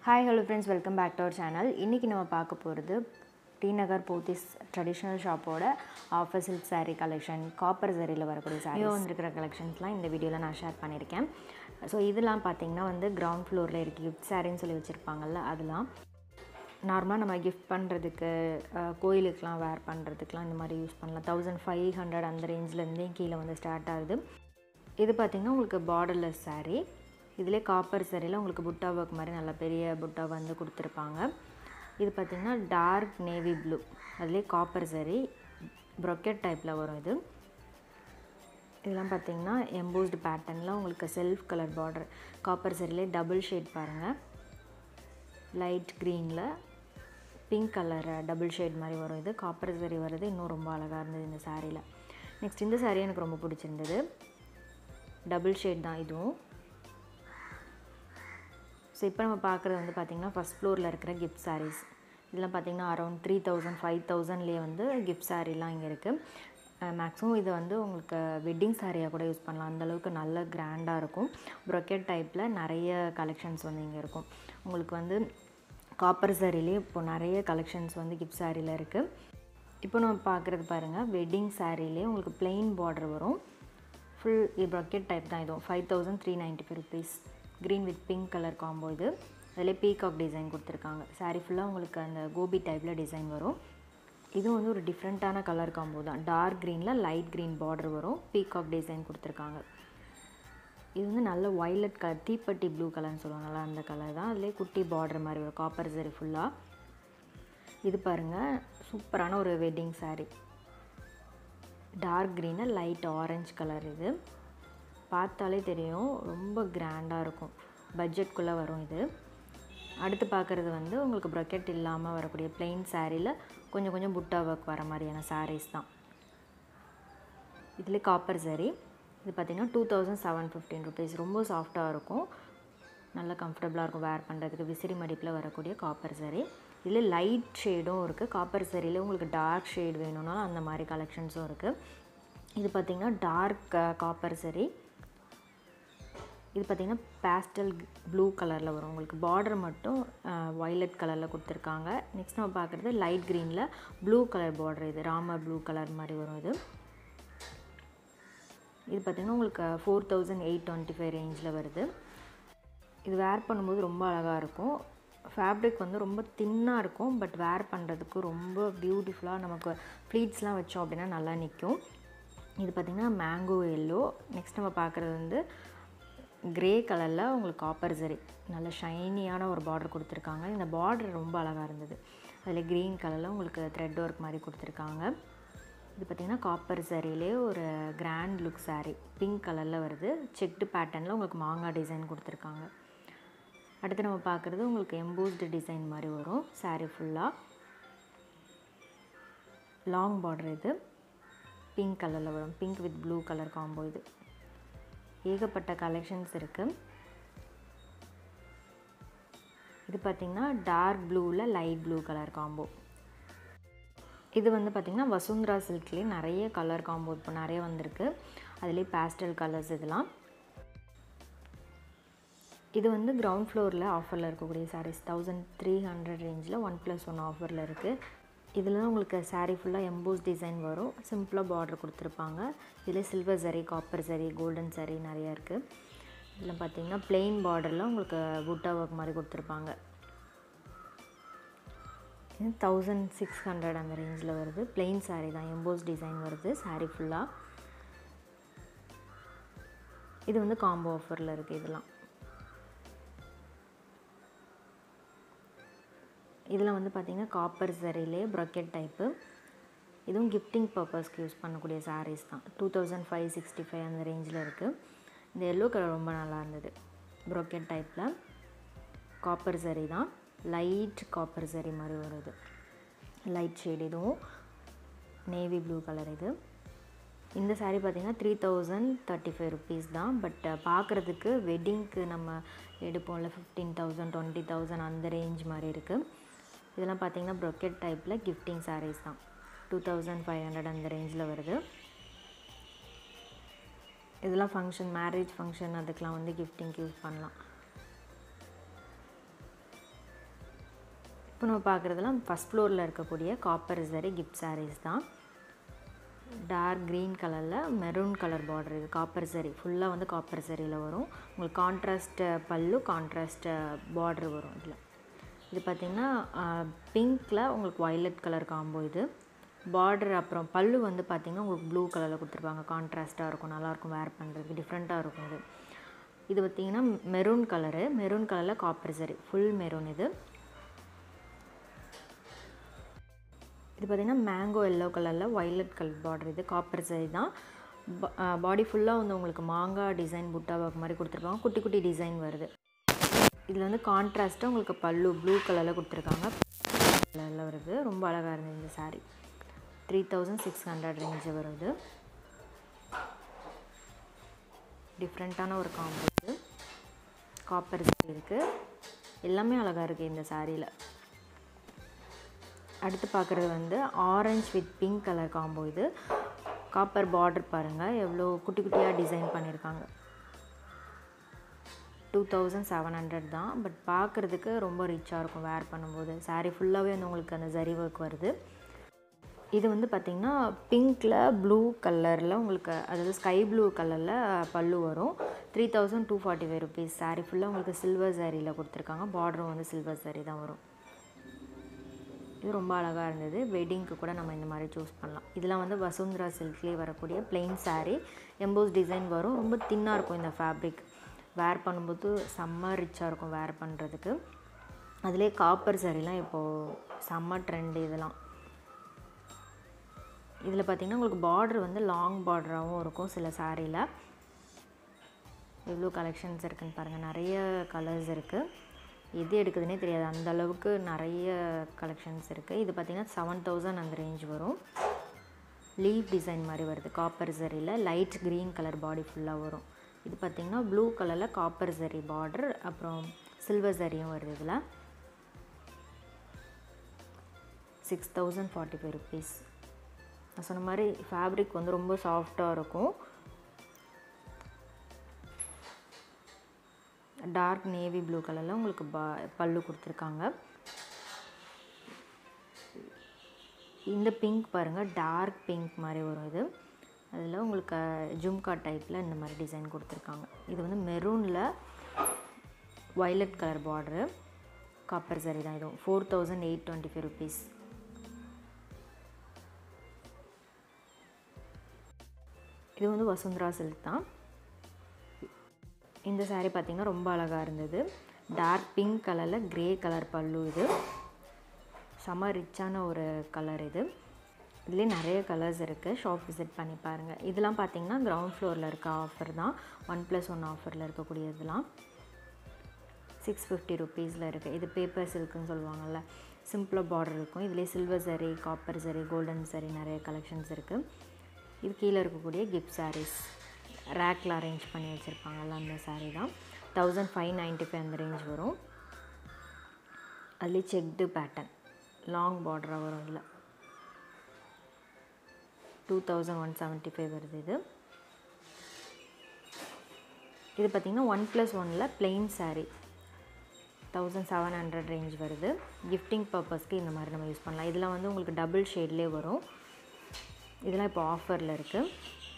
Hi, hello friends, welcome back to our channel. இன்னைக்கு நம்ம பார்க்க போறது Tnagar POTHYS Traditional shop ஓட offer silk saree collection, copper zariல வரக்கூடிய sarees வந்திருக்கிற collectionsலாம் இந்த வீடியோல நான் ஷேர் பண்ணிருக்கேன். சோ இதெல்லாம் பாத்தீங்கன்னா வந்து ground floorல இருக்க gift sareeன்னு சொல்லி வச்சிருப்பாங்கல்ல அதெல்லாம் நார்மலா நம்ம gift பண்றதுக்கு கோயிலுக்குலாம் wear பண்றதுக்குலாம் இந்த மாதிரி யூஸ் பண்ணலாம். 1500 அந்த ரேஞ்ச்ல இருந்தே கீழ வந்து ஸ்டார்ட் ஆகுது. இது பாத்தீங்கன்னா உங்களுக்கு borderless saree. இதிலே காப்பர் சரியில உங்களுக்கு புட்டா வர்க் மாதிரி நல்ல பெரிய புட்டா வந்து கொடுத்திருப்பாங்க. இது பாத்தீங்கன்னா டார்க் நேவி ப்ளூ. அதிலே காப்பர் சரி brocade டைப்ல வரும் இது. இதெல்லாம் பாத்தீங்கன்னா embossed patternல உங்களுக்கு செல்ஃப் கலர் border காப்பர் சரியிலே டபுள் ஷேட் பாருங்க. லைட் greenல pink கலர் டபுள் ஷேட் மாதிரி வரும் இது. காப்பர் சரி வருது இன்னும் ரொம்ப அழகா இருந்தது இந்த சாரில. நெக்ஸ்ட் இந்த சாரி எனக்கு ரொம்ப பிடிச்சிருந்தது. டபுள் ஷேட் தான் இதுவும். So இப்போ நம்ம பார்க்குறது வந்து பாத்தீங்கன்னா ஃபர்ஸ்ட் ஃப்ளோர்ல இருக்கிற gift sarees. இதெல்லாம் பாத்தீங்கன்னா அரௌண்ட் 3000 5000 லே வந்து gift sareeலாம் இங்க இருக்கு. மேக்ஸிமம் இது வந்து உங்களுக்கு வெட்டிங் சாரியா கூட யூஸ் பண்ணலாம். அந்த அளவுக்கு நல்ல கிராண்டா இருக்கும். brocade டைப்ல நிறைய கலெக்ஷன்ஸ் வந்து இங்க இருக்கும். உங்களுக்கு வந்து காப்பர் சாரியிலே இப்போ நிறைய கலெக்ஷன்ஸ் வந்து gift sareeல இருக்கு. இப்போ நம்ம பார்க்குறது பாருங்க வெட்டிங் சாரியிலே உங்களுக்கு plain border வரும். full brocade டைப் தான் இது 5395 rupees. green with pink color combo இது. அதிலே peacock டிசைன் கொடுத்திருக்காங்க. saree ஃபுல்லா உங்களுக்கு அந்த கோபி டைப்ல டிசைன் வரும். இது வந்து ஒரு டிஃபரண்டான கலர் காம்போ தான். டார்க் greenல லைட் green border வரும். peacock டிசைன் கொடுத்திருக்காங்க. இது வந்து நல்ல violet கலர் தீப்பெட்டி ப்ளூ கலர்னு சொல்வாங்கல அந்த கலர் தான். அதிலே குட்டி border மாதிரி வரும் காப்பர் சரி ஃபுல்லா. இது பாருங்க சூப்பரான ஒரு வெட்டிங் saree. டார்க் greenல லைட் ஆரஞ்சு கலர் இது. பார்த்தாலே தெரியும் ரொம்ப கிராண்டா இருக்கும். பட்ஜெட் குள்ள வரும் இது. அடுத்து பார்க்கிறது வந்து உங்களுக்கு brocade இல்லாம வரக்கூடிய plain sareeல கொஞ்சம் புட்டா வர்க் வர மாதிரியான sarees தான். இதுல காப்பர் saree. இது பாத்தீங்கன்னா 2715 rupees. ரொம்ப சாஃப்ட்டா இருக்கும். நல்ல கம்ஃபர்ட்டபிளா இருக்கும் wear பண்றதுக்கு. விசிறி மடிப்புல வரக்கூடிய காப்பர் saree. இதுல லைட் ஷேடும் இருக்கு. காப்பர் sareeல உங்களுக்கு டார்க் ஷேட் வேணும்னாலும் அந்த மாதிரி கலெக்ஷன்ஸும் இருக்கு. இது பாத்தீங்கன்னா டார்க் காப்பர் saree. இது பாத்தீங்கன்னா pastel blue கலர்ல வரும். உங்களுக்கு border மட்டும் violet கலர்ல கொடுத்திருக்காங்க. நெக்ஸ்ட் நம்ம பார்க்கிறது லைட் greenல blue கலர் border இது ராமர் blue கலர் மாதிரி வரும் இது. இது பாத்தீங்கன்னா உங்களுக்கு 4825 ரேஞ்ச்ல வருது. இது wear பண்ணும்போது ரொம்ப அழகா இருக்கும். ஃபேப்ரிக் வந்து ரொம்ப தின்னா இருக்கும். பட் wear பண்றதுக்கு ரொம்ப பியூட்டிஃபுல்லா நமக்கு ஃப்ளீட்ஸ்லாம் வச்சோம் அப்படினா நல்லா நிக்கும். இது பாத்தீங்கன்னா மேங்கோ yellow. நெக்ஸ்ட் நம்ம பார்க்கிறது வந்து கிரே கலர்ல உங்களுக்கு காப்பர் சரி நல்ல ஷைனியான ஒரு border கொடுத்திருக்காங்க. இந்த border ரொம்ப அழகா இருந்தது. அதிலே green கலர்ல உங்களுக்கு thread work மாதிரி கொடுத்திருக்காங்க. இது பாத்தீங்கன்னா காப்பர் சரியிலே ஒரு grand look saree. pink கலர்ல வருது. checked patternல உங்களுக்கு மாங்கா டிசைன் கொடுத்திருக்காங்க. அடுத்து நம்ம பார்க்கிறது உங்களுக்கு embossed டிசைன் மாதிரி வரும். saree ஃபுல்லா long border இது. pink கலர்ல வரும். pink with blue colour combo இது. ஏகப்பட்ட கலெக்ஷன்ஸ் இருக்கு. இது பாத்தீங்கன்னா டார்க் ப்ளூல லைட் ப்ளூ கலர் காம்போ. இது வந்து பாத்தீங்கன்னா vasundhara silkலயே நிறைய கலர் காம்போ இப்போ நிறைய வந்திருக்கு. அதிலே pastel கலர்ஸ் இதெல்லாம். இது வந்து கிரவுண்ட் ஃப்ளோர்ல ஆஃபர்ல இருக்கக்கூடிய sarees 1300 ரேஞ்ச்ல 1+1 ஆஃபர்ல இருக்கு. இதுல உங்களுக்கு saree ஃபுல்லா embossed டிசைன் வரும். சிம்பிளா border கொடுத்திருப்பாங்க. இதுல silver zari, copper zari, golden zari நிறைய இருக்கு. இதுல பாத்தீங்கன்னா plain borderல உங்களுக்கு புட்டா வர்க் மாதிரி கொடுத்திருப்பாங்க. இது 1600 அந்த ரேஞ்ச்ல வருது. plain saree தான் embossed டிசைன் வருது saree ஃபுல்லா. இது வந்து காம்போ ஆஃபர்ல இருக்கு இதெல்லாம். இதெல்லாம் வந்து பாத்தீங்கன்னா காப்பர் சரியிலே brocade டைப். இதுவும் gifting purpose-க்கு யூஸ் பண்ணக்கூடிய sarees தான். 2565 அந்த ரேஞ்ச்ல இருக்கு. இந்த yellow கலர் ரொம்ப நல்லா இருந்தது. brocade டைப்ல காப்பர் saree தான். லைட் காப்பர் saree மாதிரி வருது. லைட் ஷேட் இதுவும் நேவி ப்ளூ கலர் இது. இந்த saree பாத்தீங்கன்னா 3035 rupees தான். பட் பார்க்கிறதுக்கு வெட்டிங்க்கு நம்ம எடுப்போம்ல 15000 20000 அந்த ரேஞ்ச் மாதிரி இருக்கு. இதெல்லாம் பாத்தீங்கன்னா brocade டைப்ல gifting sarees தான். 2500 அந்த ரேஞ்ச்ல வருது. இதெல்லாம் ஃபங்க்ஷன் மேரேஜ் ஃபங்க்ஷன் அதுக்கெல்லாம் வந்து gifting யூஸ் பண்ணலாம். இப்போ நம்ம பார்க்குறதுலாம் ஃபஸ்ட் ஃப்ளோரில் இருக்கக்கூடிய காப்பர் சரி கிஃப்ட் சாரீஸ் தான். டார்க் க்ரீன் கலரில் மெரூன் கலர் பார்டர். இது காப்பர் சரி ஃபுல்லாக வந்து காப்பர் சரியில் வரும். உங்களுக்கு கான்ட்ராஸ்ட் பல்லு, கான்ட்ராஸ்ட் பார்டர் வரும். இது பார்த்திங்கன்னா பிங்க்கில் உங்களுக்கு வயலட் கலர் காம்போ. இது பார்டர் அப்புறம் பல்லு வந்து பார்த்திங்கன்னா உங்களுக்கு ப்ளூ கலரில் கொடுத்துருப்பாங்க. கான்ட்ராஸ்ட்டாக இருக்கும், நல்லாயிருக்கும், வேர் பண்ணுறதுக்கு டிஃப்ரெண்ட்டாக இருக்கும். இது பார்த்திங்கன்னா மெரூன் கலரில் காப்பர் சரி ஃபுல் மெரூன். இது பார்த்திங்கன்னா மேங்கோ எல்லோ கலரில் வயலட் கலர் பார்டர். இது காப்பர் சரி தான். பாடி ஃபுல்லாக வந்து உங்களுக்கு மாங்காய் டிசைன் புட்டா ஒர்க் மாதிரி கொடுத்துருப்பாங்க. குட்டி குட்டி டிசைன் வருது. இதில் வந்து கான்ட்ராஸ்ட்டாக உங்களுக்கு பல்லு ப்ளூ கலரில் கொடுத்துருக்காங்க. கலரில் வருது. ரொம்ப அழகாக இருந்தது இந்த சாரீ. 3600 ரேஞ்சு வருது. டிஃப்ரெண்ட்டான ஒரு காம்போ. இது காப்பர் சரி இருக்குது. எல்லாமே அழகாக இருக்குது இந்த சாரியில். அடுத்து பார்க்குறது வந்து orange with pink colour combo. இது காப்பர் பார்டர் பாருங்கள் எவ்வளோ குட்டி குட்டியாக டிசைன் பண்ணியிருக்காங்க. 2700 தான். பட் பார்க்குறதுக்கு ரொம்ப ரிச்சாக இருக்கும் வேர் பண்ணும்போது. சாரீ ஃபுல்லாகவே வந்து உங்களுக்கு அந்த ஜரி ஒர்க் வருது. இது வந்து பார்த்திங்கன்னா பிங்க்கில் ப்ளூ கலரில் உங்களுக்கு, அதாவது ஸ்கை ப்ளூ கலரில் பல்லு வரும். 3245 ருபீஸ். சாரீ ஃபுல்லாக உங்களுக்கு சில்வர் சாரியில் கொடுத்துருக்காங்க. பார்டரும் வந்து சில்வர் சாரி தான் வரும். இது ரொம்ப அழகாக இருந்தது. வெட்டிங்க்கு கூட நம்ம இந்த மாதிரி சூஸ் பண்ணலாம். இதெல்லாம் வந்து வசுந்தரா சில்க்லேயே வரக்கூடிய பிளெயின் சாரீ. எம்போஸ் டிசைன் வரும். ரொம்ப தின்னாக இருக்கும் இந்த ஃபேப்ரிக். வேர் பண்ணும்போது செம்ம ரிச்சாக இருக்கும் வேர் பண்ணுறதுக்கு. அதிலே காப்பர் சாரீலாம் இப்போது செம்ம ட்ரெண்டு. இதில் பார்த்திங்கன்னா உங்களுக்கு பார்டர் வந்து லாங் பார்டராகவும் இருக்கும் சில சாரியில். எவ்வளோ கலெக்ஷன்ஸ் இருக்குதுன்னு பாருங்கள். நிறைய கலர்ஸ் இருக்குது. எது எடுக்குதுன்னே தெரியாது, அந்த அளவுக்கு நிறைய கலெக்ஷன்ஸ் இருக்குது. இது பார்த்திங்கன்னா 7000 அந்த ரேஞ்ச் வரும். லீஃப் டிசைன் மாதிரி வருது காப்பர் சரியில். லைட் க்ரீன் கலர் பாடி ஃபுல்லாக வரும். இது பார்த்திங்கன்னா ப்ளூ கலரில் காப்பர் சரி பார்டர், அப்புறம் சில்வர் சரியும் வருது. இதில் 6045 ருபீஸ். நான் சொன்ன மாதிரி ஃபேப்ரிக் வந்து ரொம்ப சாஃப்டாக இருக்கும். டார்க் நேவி ப்ளூ கலரில் உங்களுக்கு பல்லு கொடுத்துருக்காங்க. இந்த பிங்க் பாருங்கள், டார்க் பிங்க் மாதிரி வரும். இது அதில் உங்களுக்கு ஜும்கா டைப்பில் இந்த மாதிரி டிசைன் கொடுத்துருக்காங்க. இது வந்து மெரூனில் violet colour border, copper zari தான். இதுவும் 4825 ருபீஸ். இது வந்து வசுந்தரா சில்க் தான். இந்த சாரீ பார்த்திங்கன்னா ரொம்ப அழகாக இருந்தது. டார்க் பிங்க் கலரில் க்ரே கலர் பல்லு. இது செம்ம ரிச்சான ஒரு கலர். இதுலேயே நிறைய கலர்ஸ் இருக்குது. ஷாப் விசிட் பண்ணி பாருங்கள். இதெல்லாம் பார்த்திங்கன்னா கிரவுண்ட் ஃப்ளோரில் இருக்க ஆஃபர் தான். 1+1 ஆஃபரில் இருக்கக்கூடிய இதெல்லாம் 650 ருபீஸில் இருக்குது. இது பேப்பர் சில்க்குன்னு சொல்லுவாங்கள்ல, சிம்பிளாக பார்டர் இருக்கும். இதுலேயே சில்வர் சரி, காப்பர் சரி, கோல்டன் சரி நிறைய கலெக்ஷன்ஸ் இருக்குது. இது கீழே இருக்கக்கூடிய கிஃப்ட் சாரீஸ் ரேக்கில் அரேஞ்ச் பண்ணி வச்சுருப்பாங்கள்ல, அந்த சாரீ தான். 1595 அந்த ரேஞ்ச் வரும். அதுலேயே செக்டு பேட்டர்ன் லாங் பார்டராக வரும். இதில் 2175 வருது. இது பார்த்திங்கன்னா 1+1 பிளெயின் சாரீ 1700 ரேஞ்ச் வருது. கிஃப்டிங் பர்பஸ்க்கு இந்த மாதிரி நம்ம யூஸ் பண்ணலாம். இதெல்லாம் வந்து உங்களுக்கு டபுள் ஷேட்லேயே வரும். இதெல்லாம் இப்போ ஆஃபரில் இருக்குது.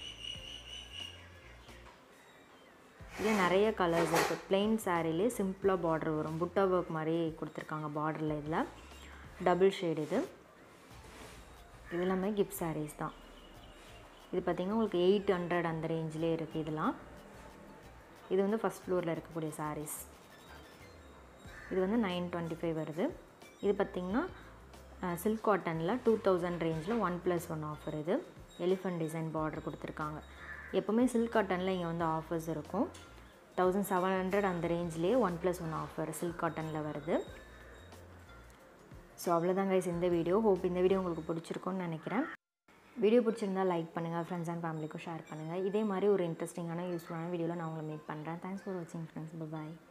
இதில் நிறைய கலர்ஸ் இருக்குது. பிளெயின் சாரீலே சிம்பிளாக பார்டர் வரும். புட்டா ஒர்க் மாதிரி கொடுத்துருக்காங்க பார்டரில். இதில் டபுள் ஷேட். இது எல்லாமே கிஃப்ட் சாரீஸ் தான். இது பார்த்திங்கன்னா உங்களுக்கு 800 அந்த ரேஞ்சிலே இருக்குது. இது வந்து ஃபஸ்ட் ஃப்ளோரில் இருக்கக்கூடிய சாரீஸ். இது வந்து 925 வருது. இது பார்த்திங்கன்னா சில்க் காட்டனில் 2000 ரேஞ்சில் 1+1 ஆஃபர். இது எலிஃபண்ட் டிசைன் பார்டர் கொடுத்துருக்காங்க. எப்போவுமே சில்க் காட்டனில் இங்கே வந்து ஆஃபர்ஸ் இருக்கும். 1700 அந்த ரேஞ்சிலே 1+1 ஆஃபர் சில்க் காட்டனில் வருது. ஸோ அவ்வளோதான் கைஸ் இந்த வீடியோ. ஹோப் இந்த வீடியோ உங்களுக்கு பிடிச்சிருக்கும்னு நினைக்கிறேன். வீடியோ பிடிச்சிருந்தால் லைக் பண்ணுங்கள், ஃப்ரெண்ட்ஸ் அண்ட் ஃபேமிலிக்கும் ஷேர் பண்ணுங்கள். இதே மாதிரி ஒரு இன்ட்ரெஸ்டிங்கான யூஸ்ஃபுல்லான வீடியோவில் நான் உங்களை மீட் பண்ணுறேன். தேங்க்ஸ் ஃபார் வாட்சிங் ஃப்ரெண்ட்ஸ். பாய்.